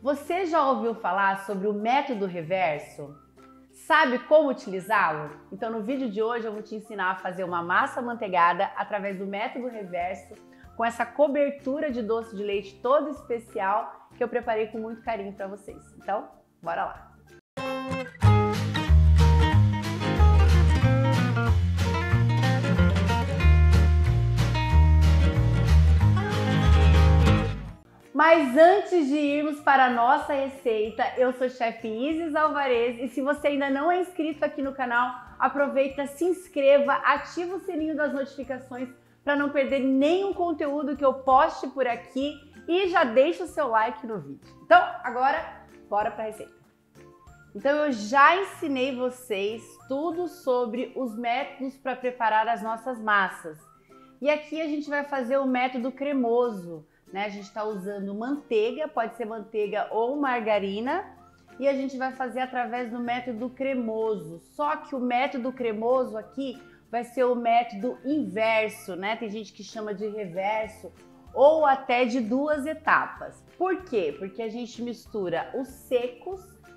Você já ouviu falar sobre o método reverso? Sabe como utilizá-lo? Então no vídeo de hoje eu vou te ensinar a fazer uma massa amanteigada através do método reverso, com essa cobertura de doce de leite todo especial que eu preparei com muito carinho para vocês. Então, bora lá! Mas antes de irmos para a nossa receita, eu sou chefe Isis Alvarez e se você ainda não é inscrito aqui no canal, aproveita, se inscreva, ativa o sininho das notificações para não perder nenhum conteúdo que eu poste por aqui e já deixa o seu like no vídeo. Então, agora, bora para a receita. Então, eu já ensinei vocês tudo sobre os métodos para preparar as nossas massas. E aqui a gente vai fazer o método cremoso. A gente está usando manteiga, pode ser manteiga ou margarina, e a gente vai fazer através do método cremoso. Só que o método cremoso aqui vai ser o método inverso, né? Tem gente que chama de reverso ou até de 2 etapas. Por quê? Porque a gente mistura os secos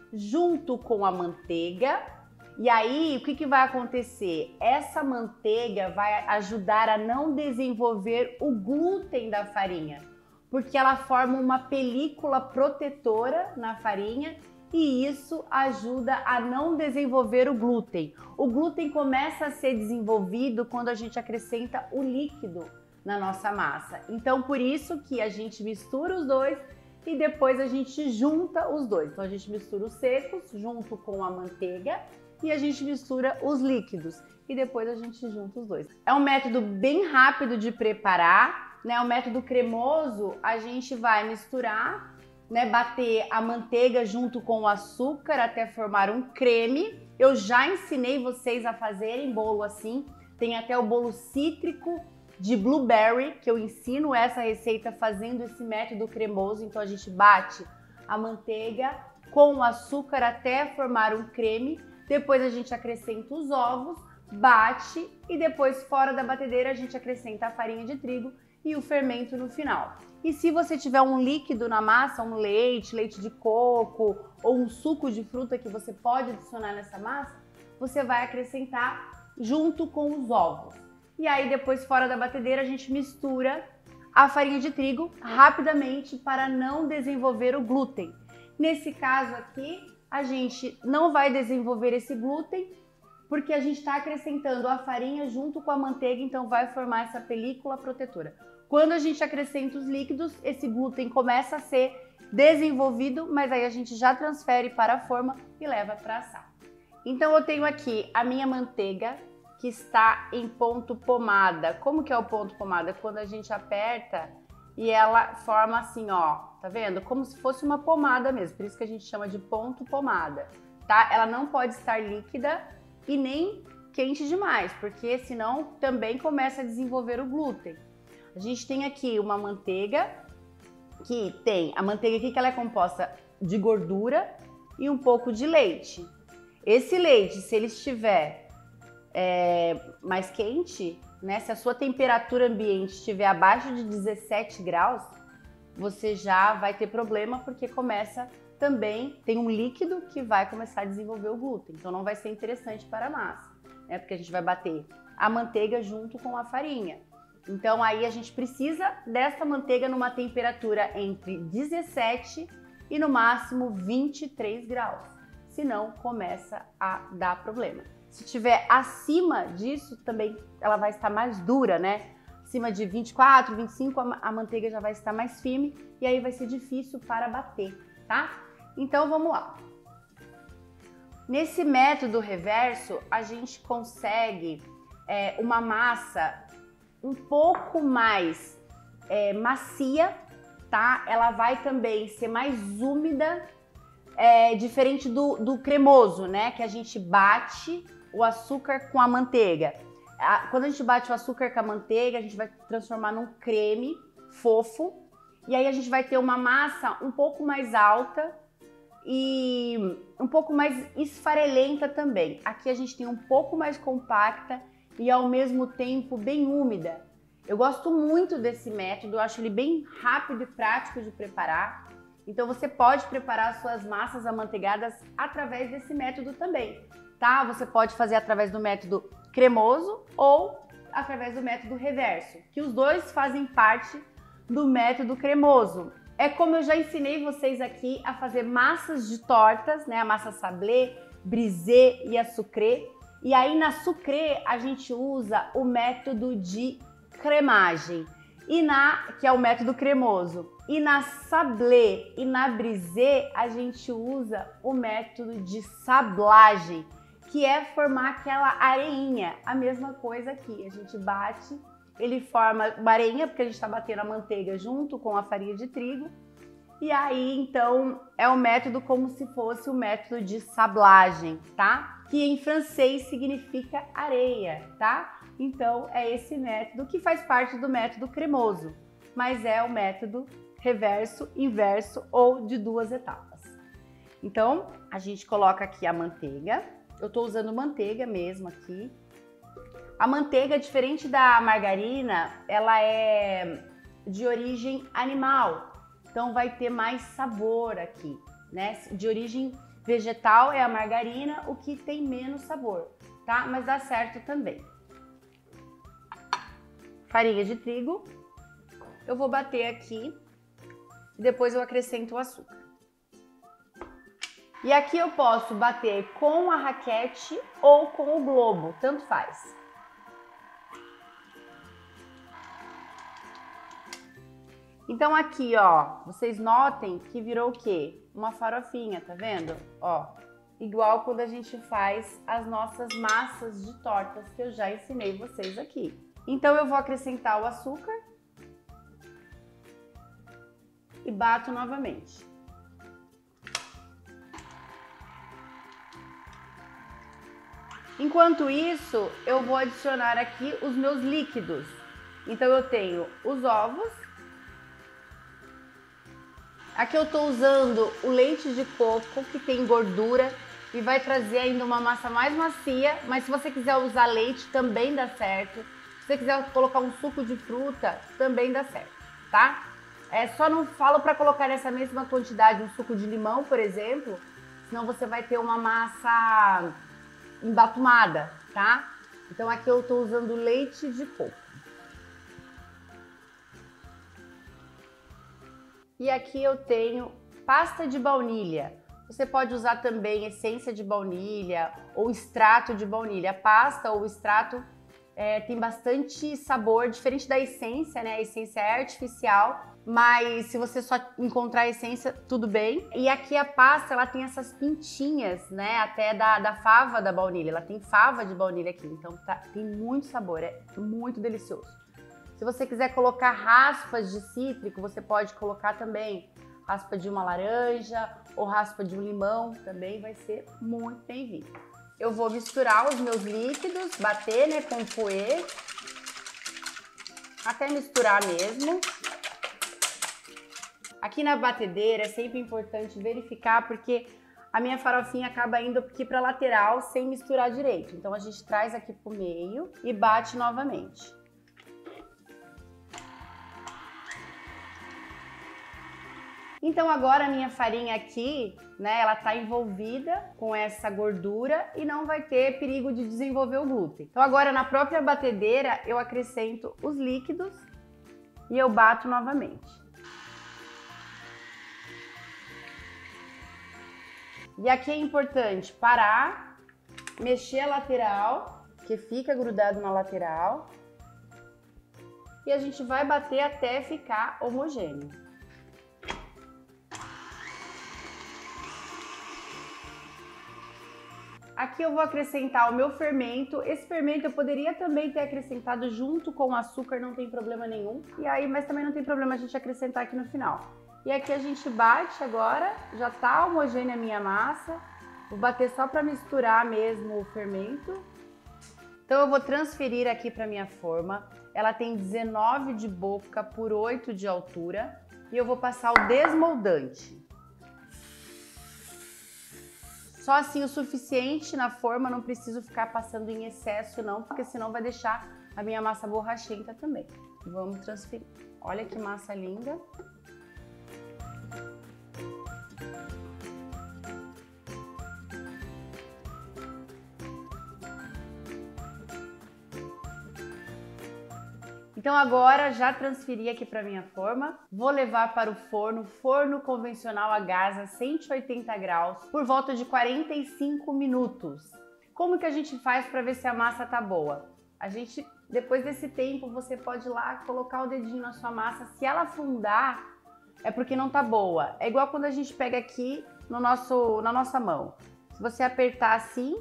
junto com a manteiga. E aí, o que vai acontecer? Essa manteiga vai ajudar a não desenvolver o glúten da farinha, porque ela forma uma película protetora na farinha e isso ajuda a não desenvolver o glúten. O glúten começa a ser desenvolvido quando a gente acrescenta o líquido na nossa massa. Então, por isso que a gente mistura os dois e depois a gente junta os dois. Então, a gente mistura os secos junto com a manteiga e a gente mistura os líquidos e depois a gente junta os dois. É um método bem rápido de preparar. O método cremoso, a gente vai misturar, bater a manteiga junto com o açúcar até formar um creme. Eu já ensinei vocês a fazerem bolo assim. Tem até o bolo cítrico de blueberry, que eu ensino essa receita fazendo esse método cremoso. Então a gente bate a manteiga com o açúcar até formar um creme. Depois a gente acrescenta os ovos, bate e depois fora da batedeira a gente acrescenta a farinha de trigo e o fermento no final. E se você tiver um líquido na massa, um leite, leite de coco ou um suco de fruta que você pode adicionar nessa massa, você vai acrescentar junto com os ovos. E aí depois fora da batedeira a gente mistura a farinha de trigo rapidamente para não desenvolver o glúten. Nesse caso aqui, a gente não vai desenvolver esse glúten porque a gente está acrescentando a farinha junto com a manteiga, então vai formar essa película protetora. Quando a gente acrescenta os líquidos, esse glúten começa a ser desenvolvido, mas aí a gente já transfere para a forma e leva para assar. Então eu tenho aqui a minha manteiga que está em ponto pomada. Como que é o ponto pomada? Quando a gente aperta e ela forma assim, ó, tá vendo? Como se fosse uma pomada mesmo, por isso que a gente chama de ponto pomada, tá? Ela não pode estar líquida e nem quente demais, porque senão também começa a desenvolver o glúten. A gente tem aqui uma manteiga, que tem a manteiga aqui que ela é composta de gordura e um pouco de leite. Esse leite, se ele estiver mais quente, se a sua temperatura ambiente estiver abaixo de 17 graus, você já vai ter problema porque começa também, tem um líquido que vai começar a desenvolver o glúten. Então não vai ser interessante para a massa, porque a gente vai bater a manteiga junto com a farinha. Então aí a gente precisa dessa manteiga numa temperatura entre 17 e no máximo 23 graus, senão começa a dar problema. Se tiver acima disso também ela vai estar mais dura, Acima de 24, 25 a manteiga já vai estar mais firme e aí vai ser difícil para bater, tá? Então vamos lá. Nesse método reverso a gente consegue uma massa um pouco mais macia, tá? Ela vai também ser mais úmida, diferente do cremoso, que a gente bate o açúcar com a manteiga. Quando a gente bate o açúcar com a manteiga, a gente vai transformar num creme fofo e aí a gente vai ter uma massa um pouco mais alta e um pouco mais esfarelenta também. Aqui a gente tem um pouco mais compacta e ao mesmo tempo bem úmida. Eu gosto muito desse método, eu acho ele bem rápido e prático de preparar. Então você pode preparar suas massas amanteigadas através desse método também, tá? Você pode fazer através do método cremoso ou através do método reverso, que os dois fazem parte do método cremoso. É como eu já ensinei vocês aqui a fazer massas de tortas, né? A massa sablé, brisée e a sucré. E aí na sucré a gente usa o método de cremagem, que é o método cremoso. E na sablé e na brisée a gente usa o método de sablagem, que é formar aquela areinha. A mesma coisa aqui, a gente bate, ele forma uma areinha porque a gente está batendo a manteiga junto com a farinha de trigo. E aí, então, é o método como se fosse o método de sablagem, tá? Que em francês significa areia, tá? Então, é esse método que faz parte do método cremoso, mas é o método reverso, inverso ou de 2 etapas. Então, a gente coloca aqui a manteiga. Eu tô usando manteiga mesmo aqui. A manteiga, diferente da margarina, ela é de origem animal. Então vai ter mais sabor aqui, né? De origem vegetal é a margarina, o que tem menos sabor, tá? Mas dá certo também. Farinha de trigo. Eu vou bater aqui e depois eu acrescento o açúcar. E aqui eu posso bater com a raquete ou com o globo, tanto faz. Então aqui, ó, vocês notem que virou o quê? Uma farofinha, tá vendo? Ó, igual quando a gente faz as nossas massas de tortas que eu já ensinei vocês aqui. Então eu vou acrescentar o açúcar e bato novamente. Enquanto isso, eu vou adicionar aqui os meus líquidos. Então eu tenho os ovos. Aqui eu tô usando o leite de coco, que tem gordura e vai trazer ainda uma massa mais macia, mas se você quiser usar leite também dá certo. Se você quiser colocar um suco de fruta, também dá certo, tá? Só não falo para colocar nessa mesma quantidade um suco de limão, por exemplo, senão você vai ter uma massa embatumada, tá? Então aqui eu tô usando leite de coco. E aqui eu tenho pasta de baunilha. Você pode usar também essência de baunilha ou extrato de baunilha. A pasta ou o extrato tem bastante sabor, diferente da essência, né? A essência é artificial, mas se você só encontrar a essência, tudo bem. E aqui a pasta, ela tem essas pintinhas, né? Até da fava da baunilha. Ela tem fava de baunilha aqui, então tem muito sabor, é muito delicioso. Se você quiser colocar raspas de cítrico, você pode colocar também raspa de uma laranja ou raspa de um limão, também vai ser muito bem-vindo. Eu vou misturar os meus líquidos, bater, né, com o fouet, até misturar mesmo. Aqui na batedeira é sempre importante verificar, porque a minha farofinha acaba indo aqui para a lateral sem misturar direito. Então a gente traz aqui pro meio e bate novamente. Então agora a minha farinha aqui, né, ela tá envolvida com essa gordura e não vai ter perigo de desenvolver o glúten. Então agora na própria batedeira eu acrescento os líquidos e eu bato novamente. E aqui é importante parar, mexer a lateral, que fica grudado na lateral, e a gente vai bater até ficar homogêneo. Aqui eu vou acrescentar o meu fermento. Esse fermento eu poderia também ter acrescentado junto com o açúcar, não tem problema nenhum. E aí, mas também não tem problema a gente acrescentar aqui no final. E aqui a gente bate agora, já tá homogênea a minha massa. Vou bater só para misturar mesmo o fermento. Então eu vou transferir aqui para minha forma. Ela tem 19 de boca por 8 de altura. E eu vou passar o desmoldante. Só assim o suficiente na forma, não preciso ficar passando em excesso não, porque senão vai deixar a minha massa borrachenta também. Vamos transferir. Olha que massa linda. Então agora já transferi aqui para minha forma, vou levar para o forno convencional a gás a 180 graus por volta de 45 minutos. Como que a gente faz para ver se a massa tá boa? A gente, depois desse tempo, você pode ir lá colocar o dedinho na sua massa, se ela afundar, é porque não tá boa. É igual quando a gente pega aqui na nossa mão. Se você apertar assim,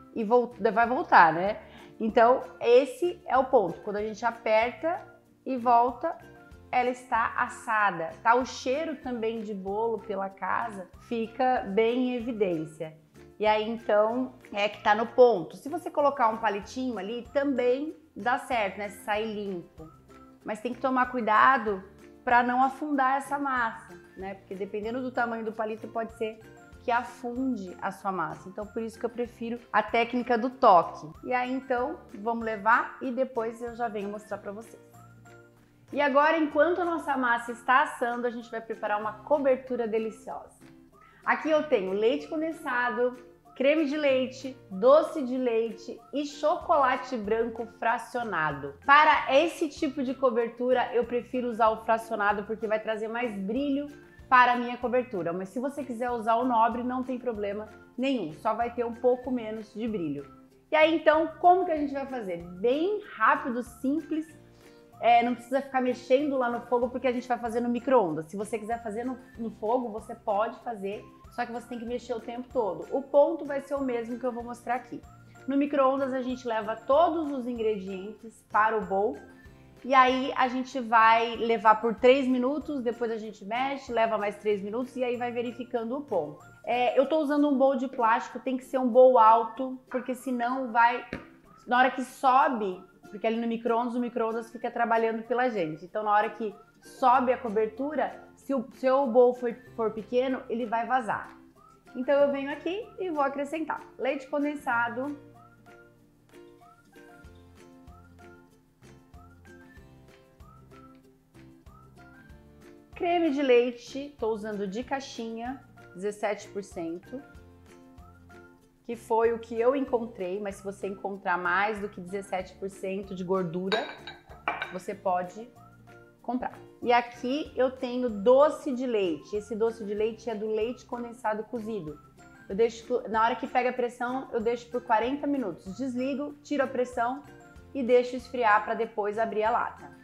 vai voltar, né? Então, esse é o ponto. Quando a gente aperta e volta, ela está assada, tá? O cheiro também de bolo pela casa fica bem em evidência. E aí, então, é que tá no ponto. Se você colocar um palitinho ali, também dá certo, né? Sai limpo. Mas tem que tomar cuidado para não afundar essa massa, né? Porque dependendo do tamanho do palito, pode ser que afunde a sua massa. Então, por isso que eu prefiro a técnica do toque. E aí, então, vamos levar e depois eu já venho mostrar para vocês. E agora, enquanto a nossa massa está assando, a gente vai preparar uma cobertura deliciosa. Aqui eu tenho leite condensado, creme de leite, doce de leite e chocolate branco fracionado. Para esse tipo de cobertura, eu prefiro usar o fracionado porque vai trazer mais brilho para a minha cobertura, mas se você quiser usar o nobre, não tem problema nenhum, só vai ter um pouco menos de brilho. E aí então, como que a gente vai fazer? Bem rápido, simples, não precisa ficar mexendo lá no fogo porque a gente vai fazer no micro-ondas. Se você quiser fazer no fogo, você pode fazer, só que você tem que mexer o tempo todo. O ponto vai ser o mesmo que eu vou mostrar aqui. No micro-ondas a gente leva todos os ingredientes para o bowl. E aí a gente vai levar por 3 minutos, depois a gente mexe, leva mais 3 minutos e aí vai verificando o ponto. Eu tô usando um bowl de plástico, tem que ser um bowl alto, porque senão vai... Na hora que sobe, porque ali no micro-ondas, o micro-ondas fica trabalhando pela gente. Então na hora que sobe a cobertura, se o seu bowl for pequeno, ele vai vazar. Então eu venho aqui e vou acrescentar leite condensado, creme de leite, estou usando de caixinha, 17%, que foi o que eu encontrei, mas se você encontrar mais do que 17% de gordura, você pode comprar. E aqui eu tenho doce de leite, esse doce de leite é do leite condensado cozido. Eu deixo, na hora que pega a pressão, eu deixo por 40 minutos, desligo, tiro a pressão e deixo esfriar para depois abrir a lata.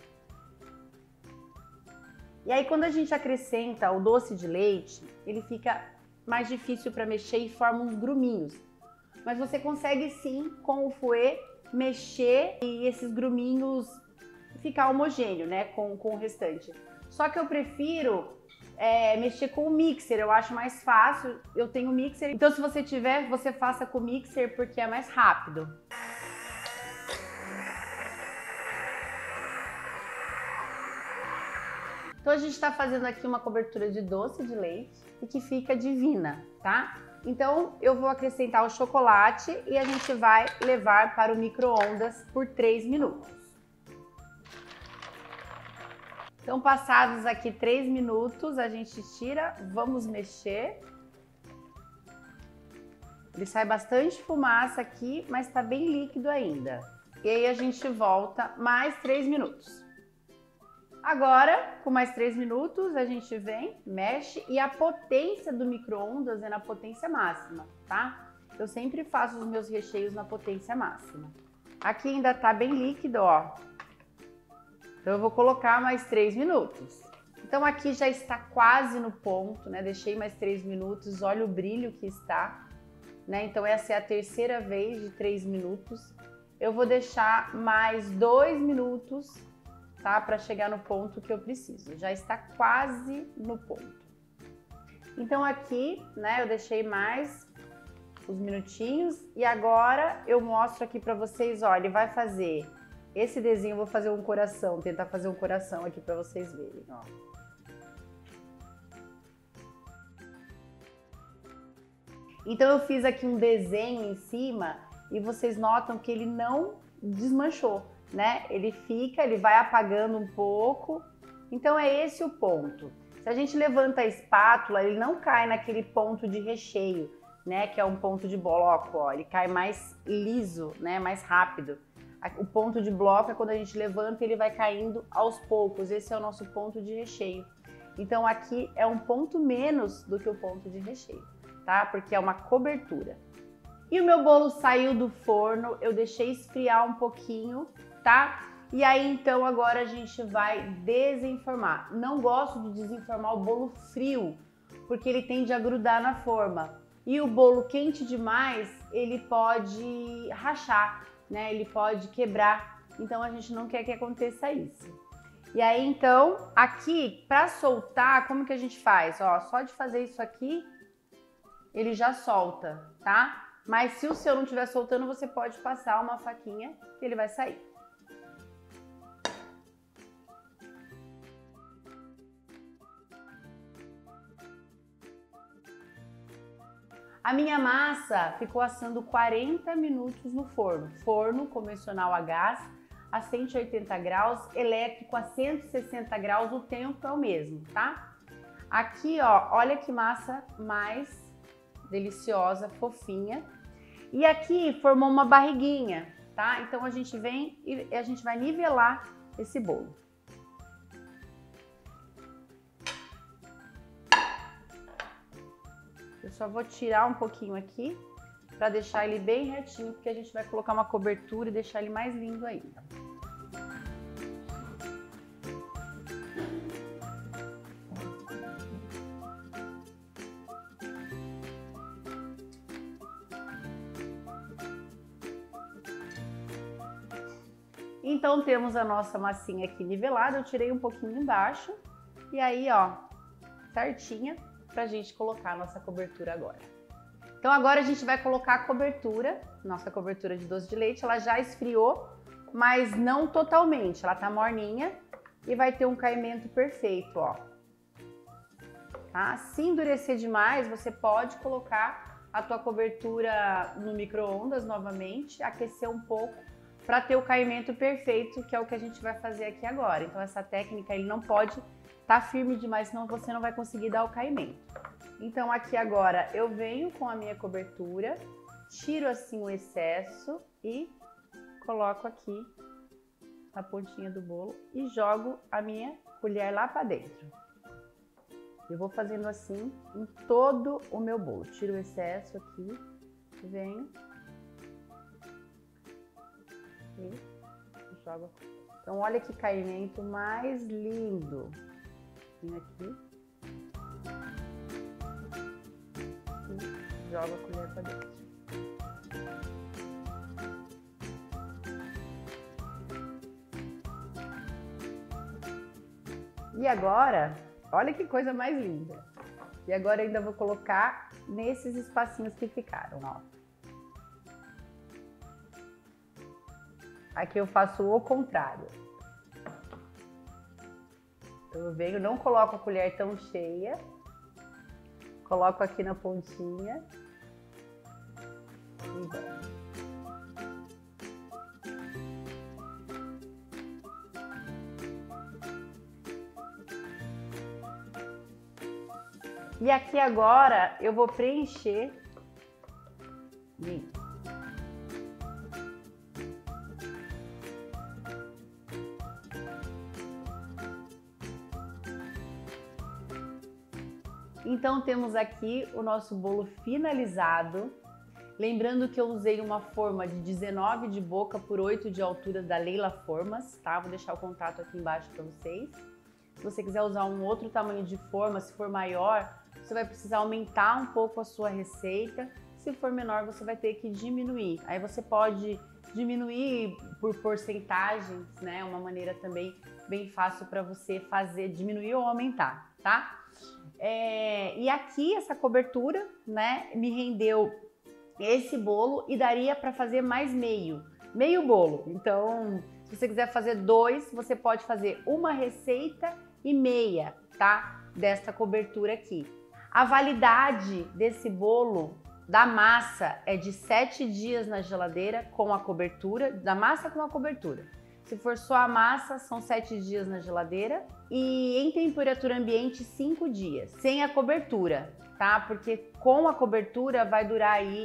E aí quando a gente acrescenta o doce de leite, ele fica mais difícil para mexer e forma uns gruminhos. Mas você consegue sim, com o fouet, mexer e esses gruminhos ficar homogêneo, né, com o restante. Só que eu prefiro mexer com o mixer, eu acho mais fácil, eu tenho mixer. Então se você tiver, você faça com o mixer porque é mais rápido. Então a gente está fazendo aqui uma cobertura de doce de leite e que fica divina, tá? Então eu vou acrescentar o chocolate e a gente vai levar para o micro-ondas por 3 minutos. Então passados aqui 3 minutos, a gente tira, vamos mexer. Ele sai bastante fumaça aqui, mas está bem líquido ainda. E aí a gente volta mais 3 minutos. Agora, com mais 3 minutos, a gente vem, mexe e a potência do micro-ondas é na potência máxima, tá? Eu sempre faço os meus recheios na potência máxima. Aqui ainda tá bem líquido, ó. Então eu vou colocar mais 3 minutos. Então aqui já está quase no ponto, né? Deixei mais 3 minutos, olha o brilho que está, né? Então essa é a terceira vez de 3 minutos. Eu vou deixar mais 2 minutos, tá? Para chegar no ponto que eu preciso. Já está quase no ponto. Então aqui, né, eu deixei mais uns minutinhos e agora eu mostro aqui para vocês, ó, ele vai fazer esse desenho, eu vou fazer um coração, tentar fazer um coração aqui para vocês verem, ó. Então eu fiz aqui um desenho em cima e vocês notam que ele não desmanchou, né? Ele vai apagando um pouco. Então é esse o ponto. Se a gente levanta a espátula, ele não cai naquele ponto de recheio, né? Que é um ponto de bloco, ó. Ele cai mais liso, né? Mais rápido. O ponto de bloco é quando a gente levanta e ele vai caindo aos poucos. Esse é o nosso ponto de recheio. Então aqui é um ponto menos do que o ponto de recheio, tá? Porque é uma cobertura. E o meu bolo saiu do forno, eu deixei esfriar um pouquinho, tá? E aí então agora a gente vai desenformar. Não gosto de desenformar o bolo frio, porque ele tende a grudar na forma. E o bolo quente demais, ele pode rachar, né? Ele pode quebrar. Então a gente não quer que aconteça isso. E aí então, aqui para soltar, como que a gente faz? Ó, só de fazer isso aqui, ele já solta, tá? Mas se o seu não estiver soltando, você pode passar uma faquinha que ele vai sair. A minha massa ficou assando 40 minutos no forno. Forno convencional a gás a 180 graus, elétrico a 160 graus, o tempo é o mesmo, tá? Aqui, ó, olha que massa mais deliciosa, fofinha. E aqui formou uma barriguinha, tá? Então a gente vem e a gente vai nivelar esse bolo. Eu só vou tirar um pouquinho aqui para deixar ele bem retinho, porque a gente vai colocar uma cobertura e deixar ele mais lindo ainda. Então temos a nossa massinha aqui nivelada, eu tirei um pouquinho embaixo e aí ó, certinha pra gente colocar a nossa cobertura agora. Então agora a gente vai colocar a cobertura, nossa cobertura de doce de leite, ela já esfriou, mas não totalmente, ela tá morninha e vai ter um caimento perfeito, ó. Tá? Se endurecer demais, você pode colocar a tua cobertura no micro-ondas novamente, aquecer um pouco, para ter o caimento perfeito, que é o que a gente vai fazer aqui agora. Então essa técnica ele não pode estar firme demais, senão você não vai conseguir dar o caimento. Então aqui agora eu venho com a minha cobertura, tiro assim o excesso e coloco aqui a pontinha do bolo e jogo a minha colher lá para dentro. Eu vou fazendo assim em todo o meu bolo. Tiro o excesso aqui, venho e jogo. Então olha que caimento mais lindo. Vem aqui e jogo a colher para dentro. E agora, olha que coisa mais linda. E agora ainda vou colocar nesses espacinhos que ficaram, ó. Aqui eu faço o contrário. Eu venho, não coloco a colher tão cheia, coloco aqui na pontinha e volto. E aqui agora eu vou preencher isso. Então temos aqui o nosso bolo finalizado. Lembrando que eu usei uma forma de 19 de boca por 8 de altura da Leila Formas, tá? Vou deixar o contato aqui embaixo para vocês. Se você quiser usar um outro tamanho de forma, se for maior, você vai precisar aumentar um pouco a sua receita. Se for menor, você vai ter que diminuir. Aí você pode diminuir por porcentagens, né? Uma maneira também bem fácil para você fazer, diminuir ou aumentar, tá? E aqui essa cobertura, né, me rendeu esse bolo e daria para fazer mais meio bolo. Então, se você quiser fazer 2, você pode fazer uma receita e meia, tá? Desta cobertura aqui. A validade desse bolo, da massa, é de 7 dias na geladeira com a cobertura, da massa com a cobertura. Se for só a massa, são 7 dias na geladeira e em temperatura ambiente 5 dias, sem a cobertura, tá? Porque com a cobertura vai durar aí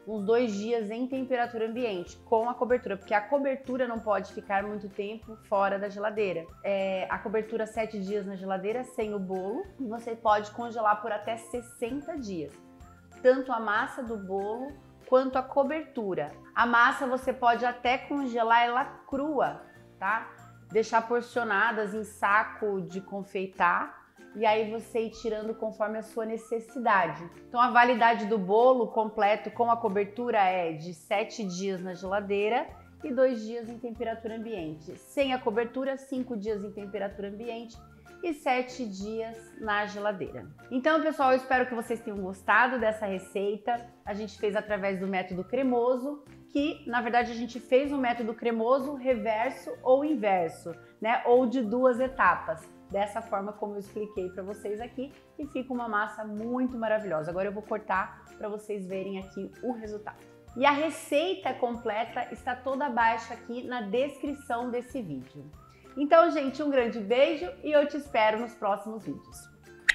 uns 2 dias em temperatura ambiente com a cobertura, porque a cobertura não pode ficar muito tempo fora da geladeira. A cobertura 7 dias na geladeira sem o bolo, e você pode congelar por até 60 dias, tanto a massa do bolo quanto a cobertura. A massa você pode até congelar ela crua, tá? Deixar porcionadas em saco de confeitar e aí você ir tirando conforme a sua necessidade. Então a validade do bolo completo com a cobertura é de 7 dias na geladeira e 2 dias em temperatura ambiente. Sem a cobertura, 5 dias em temperatura ambiente e 7 dias na geladeira. Então, pessoal, eu espero que vocês tenham gostado dessa receita. A gente fez através do método cremoso, que na verdade a gente fez um método cremoso reverso ou inverso, né? Ou de 2 etapas. Dessa forma como eu expliquei para vocês aqui, e fica uma massa muito maravilhosa. Agora eu vou cortar para vocês verem aqui o resultado. E a receita completa está toda abaixo aqui na descrição desse vídeo. Então, gente, um grande beijo e eu te espero nos próximos vídeos.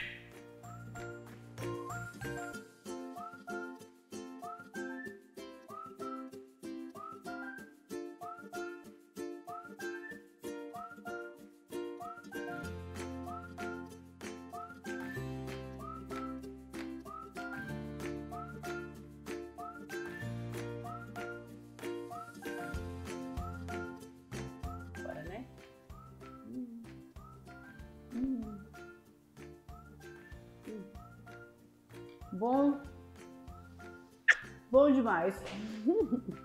Agora, né? Bom demais.